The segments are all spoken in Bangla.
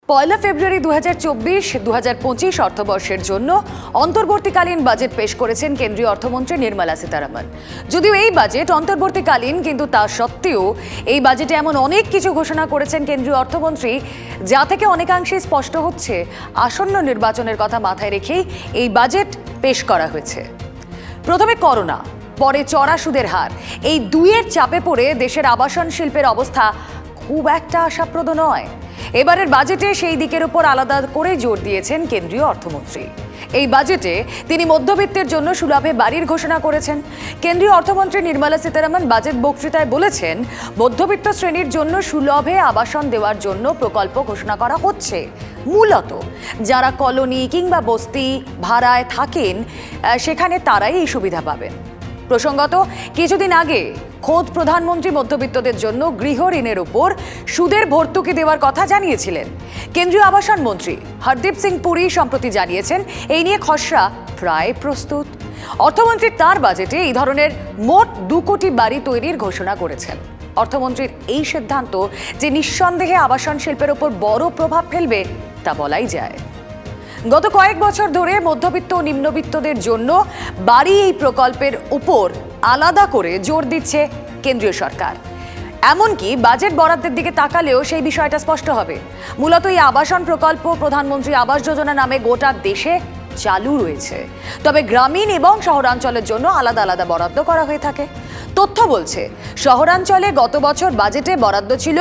পয়লা ফেব্রুয়ারি 2024-2025 অর্থবর্ষের জন্য অন্তর্বর্তীকালীন বাজেট পেশ করেছেন কেন্দ্রীয় অর্থমন্ত্রী নির্মলা সীতারামন। যদিও এই বাজেট অন্তর্বর্তীকালীন, কিন্তু তা সত্ত্বেও এই বাজেটে এমন অনেক কিছু ঘোষণা করেছেন কেন্দ্রীয় অর্থমন্ত্রী, যা থেকে অনেকাংশে স্পষ্ট হচ্ছে আসন্ন নির্বাচনের কথা মাথায় রেখেই এই বাজেট পেশ করা হয়েছে। প্রথমে করোনা, পরে চড়া সুদের হার, এই দুইয়ের চাপে পড়ে দেশের আবাসন শিল্পের অবস্থা খুব একটা আশাপ্রদ নয়। এবারের বাজেটে সেই দিকের উপর আলাদা করে জোর দিয়েছেন কেন্দ্রীয় অর্থমন্ত্রী। এই বাজেটে তিনি মধ্যবিত্তের জন্য সুলভে বাড়ির ঘোষণা করেছেন। কেন্দ্রীয় অর্থমন্ত্রী নির্মলা সীতারামন বাজেট বক্তৃতায় বলেছেন, মধ্যবিত্ত শ্রেণীর জন্য সুলভে আবাসন দেওয়ার জন্য প্রকল্প ঘোষণা করা হচ্ছে। মূলত যারা কলোনি কিংবা বস্তি ভাড়ায় থাকেন, সেখানে তারাই এই সুবিধা পাবেন। প্রসঙ্গত, কিছুদিন আগে খোদ প্রধানমন্ত্রী মধ্যবিত্তদের জন্য গৃহ ঋণের উপর সুদের ভর্তুকি দেওয়ার কথা জানিয়েছিলেন। কেন্দ্রীয় আবাসন মন্ত্রী হরদীপ সিং পুরী সম্প্রতি জানিয়েছেন, এই নিয়ে খসড়া প্রায় প্রস্তুত। অর্থমন্ত্রী তার বাজেটে এই ধরনের মোট 2 কোটি বাড়ি তৈরির ঘোষণা করেছেন। অর্থমন্ত্রীর এই সিদ্ধান্ত যে নিঃসন্দেহে আবাসন শিল্পের উপর বড় প্রভাব ফেলবে তা বলাই যায়। গত কয়েক বছর ধরে মধ্যবিত্ত ও নিম্নবিত্তদের জন্য বাড়ি এই প্রকল্পের উপর আলাদা করে জোর দিচ্ছে কেন্দ্রীয় সরকার। এমনকি বাজেট বরাদ্দের দিকে তাকালেও সেই বিষয়টা স্পষ্ট হবে। মূলত এই আবাসন প্রকল্প প্রধানমন্ত্রী আবাস যোজনা নামে গোটা দেশে চালু রয়েছে, তবে গ্রামীণ এবং শহরাঞ্চলের জন্য আলাদা আলাদা বরাদ্দ করা হয়ে থাকে। তথ্য বলছে, শহরাঞ্চলে গত বছর বাজেটে বরাদ্দ ছিল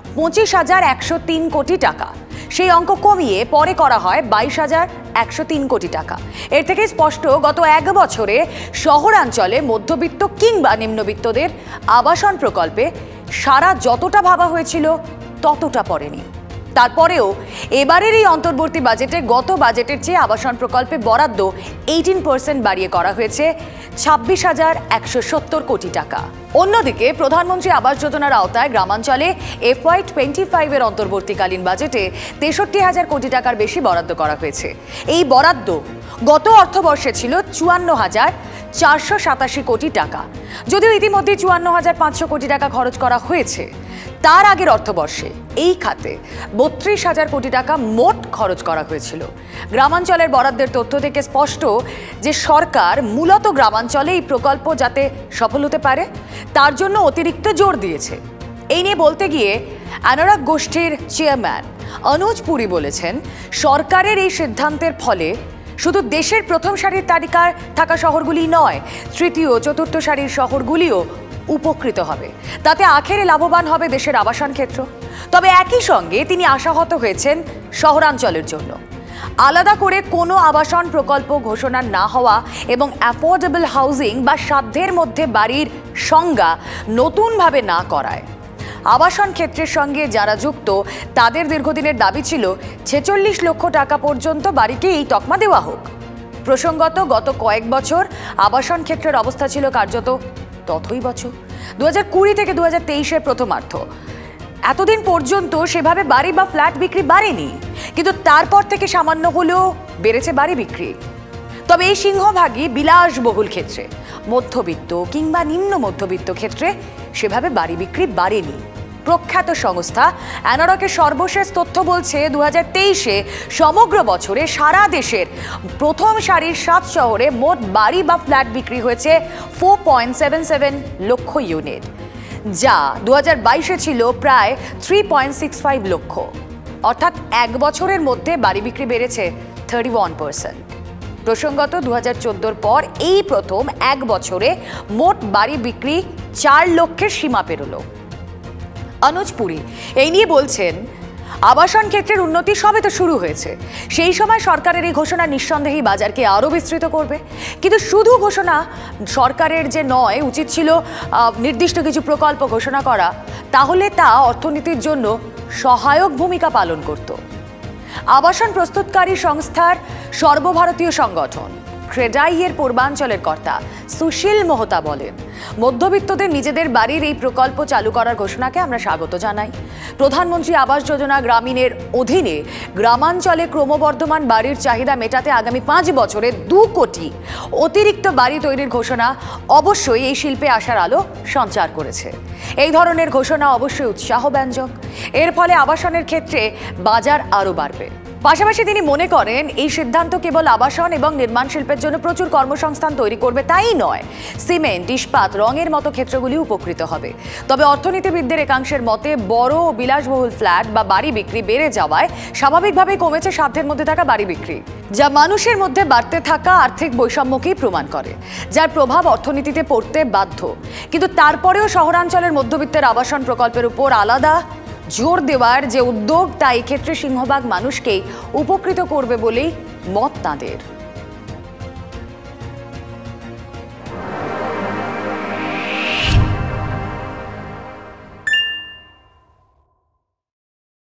25,103 কোটি টাকা। সেই অঙ্ক কমিয়ে পরে করা হয় 22,103 কোটি টাকা। এর থেকে স্পষ্ট, গত 1 বছরে শহরাঞ্চলে মধ্যবিত্ত কিংবা নিম্নবিত্তদের আবাসন প্রকল্পে সারা যতটা ভাবা হয়েছিল ততটা পড়েনি। তারপরেও এবারের এই অন্তর্বর্তী বাজেটে গত বাজেটের চেয়ে আবাসন প্রকল্পে বরাদ্দ 18% বাড়িয়ে করা হয়েছে 26,170 কোটি টাকা। অন্যদিকে প্রধানমন্ত্রী আবাস যোজনার আওতায় গ্রামাঞ্চলে FY25 এর অন্তর্বর্তীকালীন বাজেটে 63,000 কোটি টাকার বেশি বরাদ্দ করা হয়েছে। এই বরাদ্দ গত অর্থবর্ষে ছিল 54,487 কোটি টাকা। যদিও ইতিমধ্যে 54,500 কোটি টাকা খরচ করা হয়েছে। তার আগের অর্থবর্ষে এই খাতে 32,000 কোটি টাকা মোট খরচ করা হয়েছিল। গ্রামাঞ্চলের বরাদ্দের তথ্য থেকে স্পষ্ট যে সরকার মূলত গ্রামাঞ্চলে এই প্রকল্প যাতে সফল হতে পারে তার জন্য অতিরিক্ত জোর দিয়েছে। এই নিয়ে বলতে গিয়ে অনুরাগ গোষ্ঠীর চেয়ারম্যান অনুজ পুরী বলেছেন, সরকারের এই সিদ্ধান্তের ফলে শুধু দেশের প্রথম সারির তালিকায় থাকা শহরগুলি নয়, তৃতীয় চতুর্থ সারির শহরগুলিও উপকৃত হবে। তাতে আখেরে লাভবান হবে দেশের আবাসন ক্ষেত্র। তবে একই সঙ্গে তিনি আশাহত হয়েছেন শহরাঞ্চলের জন্য আলাদা করে কোনো আবাসন প্রকল্প ঘোষণা না হওয়া এবং অ্যাফোর্ডেবল হাউজিং বা সাধ্যের মধ্যে বাড়ির সংজ্ঞা নতুনভাবে না করায়। আবাসন ক্ষেত্রের সঙ্গে যারা যুক্ত তাদের দীর্ঘদিনের দাবি ছিল 46 লক্ষ টাকা পর্যন্ত বাড়িকে এই তকমা দেওয়া হোক। প্রসঙ্গত, গত কয়েক বছর আবাসন ক্ষেত্রের অবস্থা ছিল কার্যত তথই বছর। 2020 থেকে 2023-এর প্রথমার্ধ এতদিন পর্যন্ত সেভাবে বাড়ি বা ফ্ল্যাট বিক্রি বাড়েনি, কিন্তু তারপর থেকে সামান্য হলেও বেড়েছে বাড়ি বিক্রি। তবে এই সিংহভাগই বিলাসবহুল ক্ষেত্রে, মধ্যবিত্ত কিংবা নিম্ন মধ্যবিত্ত ক্ষেত্রে সেভাবে বাড়ি বিক্রি বাড়েনি। প্রখ্যাত সংস্থা অ্যানারকের সর্বশেষ তথ্য বলছে, 2023-এ সমগ্র বছরে সারা দেশের প্রথম সারির 7 শহরে মোট বাড়ি বা ফ্ল্যাট বিক্রি হয়েছে 4.77 লক্ষ ইউনিট, যা 2022-এ ছিল প্রায় 3.65 লক্ষ। অর্থাৎ 1 বছরের মধ্যে বাড়ি বিক্রি বেড়েছে 31%। প্রসঙ্গত, 2014-র পর এই প্রথম 1 বছরে মোট বাড়ি বিক্রি 4 লক্ষের সীমা পেরোল। অনুজ পুরী এই নিয়ে বলছেন, আবাসন ক্ষেত্রের উন্নতি সবে তো শুরু হয়েছে। সেই সময় সরকারের এই ঘোষণা নিঃসন্দেহেই বাজারকে আরও বিস্তৃত করবে। কিন্তু শুধু ঘোষণা সরকারের যে নয়, উচিত ছিল নির্দিষ্ট কিছু প্রকল্প ঘোষণা করা, তাহলে তা অর্থনীতির জন্য সহায়ক ভূমিকা পালন করত। আবাসন প্রস্তুতকারী সংস্থার সর্বভারতীয় সংগঠন ক্রেডাইয়ের পূর্বাঞ্চলের কর্তা সুশীল মোহতা বলেন, মধ্যবিত্তদের নিজেদের বাড়ির এই প্রকল্প চালু করার ঘোষণাকে আমরা স্বাগত জানাই। প্রধানমন্ত্রী আবাস যোজনা গ্রামীণের অধীনে গ্রামাঞ্চলে ক্রমবর্ধমান বাড়ির চাহিদা মেটাতে আগামী 5 বছরে 2 কোটি অতিরিক্ত বাড়ি তৈরির ঘোষণা অবশ্যই এই শিল্পে আসার আলো সঞ্চার করেছে। এই ধরনের ঘোষণা অবশ্যই উৎসাহব্যঞ্জক। এর ফলে আবাসনের ক্ষেত্রে বাজার আরও বাড়বে। পাশাপাশি তিনি মনে করেন, এই সিদ্ধান্ত কেবল আবাসন এবং নির্মাণ শিল্পের জন্য প্রচুর কর্মসংস্থান তৈরি করবে তাই নয়, সিমেন্ট, ইস্পাত, রঙের মতো ক্ষেত্রগুলি উপকৃত হবে। তবে অর্থনীতিবিদদের একাংশের মতে বড় ও বিলাসবহুল ফ্ল্যাট বা বাড়ি বিক্রি বেড়ে যাওয়ায় স্বাভাবিকভাবেই কমেছে সাধ্যের মধ্যে থাকা বাড়ি বিক্রি, যা মানুষের মধ্যে বাড়তে থাকা আর্থিক বৈষম্যকেই প্রমাণ করে, যার প্রভাব অর্থনীতিতে পড়তে বাধ্য। কিন্তু তারপরেও শহরাঞ্চলের মধ্যবিত্তের আবাসন প্রকল্পের উপর আলাদা জোর দেওয়ার যে উদ্যোগ, তা এই ক্ষেত্রে সিংহভাগ মানুষকেই উপকৃত করবে বলেই মত তাঁদের।